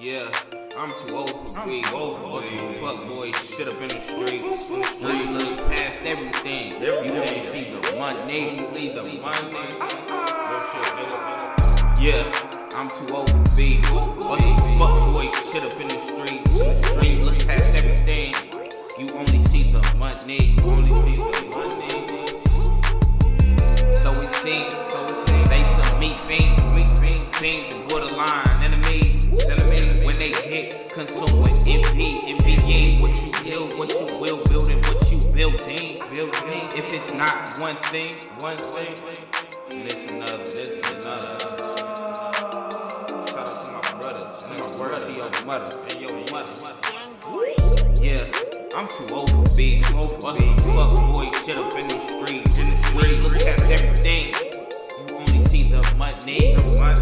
Yeah, I'm too old for weed. Fuck boys, shit up in the streets. When you look past everything, you only see the money. Yeah, I'm too old for beef. Fuck boys, shit up in the streets. When you look past everything, you only see the money. So we see, they some meat fiends and borderline enemies. When they get consumed with envy, yeah, what you build, what you will build, and what you building. If it's not one thing, this another. Shout out to my brothers, to my word, to your mother, and your mother. Yeah, I'm too old for beef. Fuck boy, shit up in the streets. When you look past everything, you only see the money.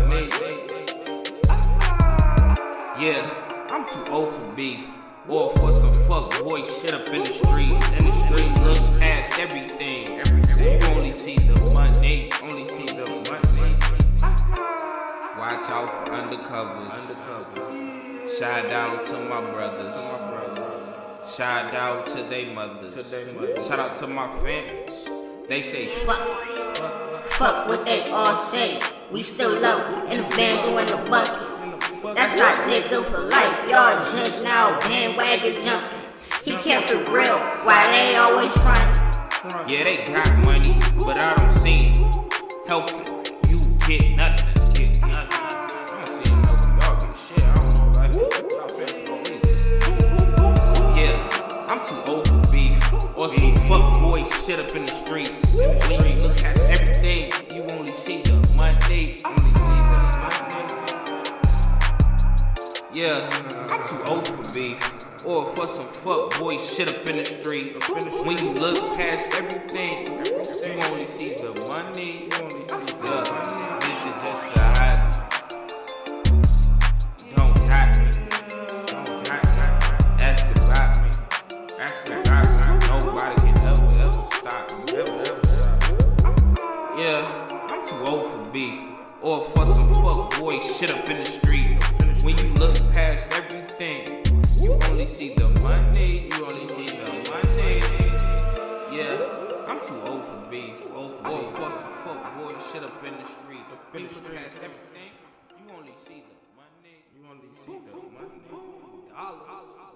Yeah, I'm too old for beef. Or for some fuck boy shit up in the streets. Look past everything. You only see the money. Watch out for undercovers. Shout out to my brothers. Shout out to they mothers. Shout out to my fans. They say fuck what they all say. We still low in the bands or in the bucket. That's not nigga for life. Y'all just now bandwagon jumping. He kept it real while they always frontin'. Yeah, they got money, but I don't see help you get nothing. I don't see y'all get shit. I don't know about it. Yeah, I'm too old for beef. Or some fuck boy shit up in the streets. When you look past everything, you only see the money. Yeah, I'm too old for beef. Or for some fuck boy shit up in the street. When you look past everything, you only see the money. This is just the hobby. Don't got me. Ask about me. Nobody can ever stop me. Yeah, I'm too old for beef. Or for some fuck boy shit up in the streets. When you look past everything, you only see the money. Yeah, I'm too old for beef. Or for some fuck boy shit up in the streets. When you look past everything, you only see the money. Dollars.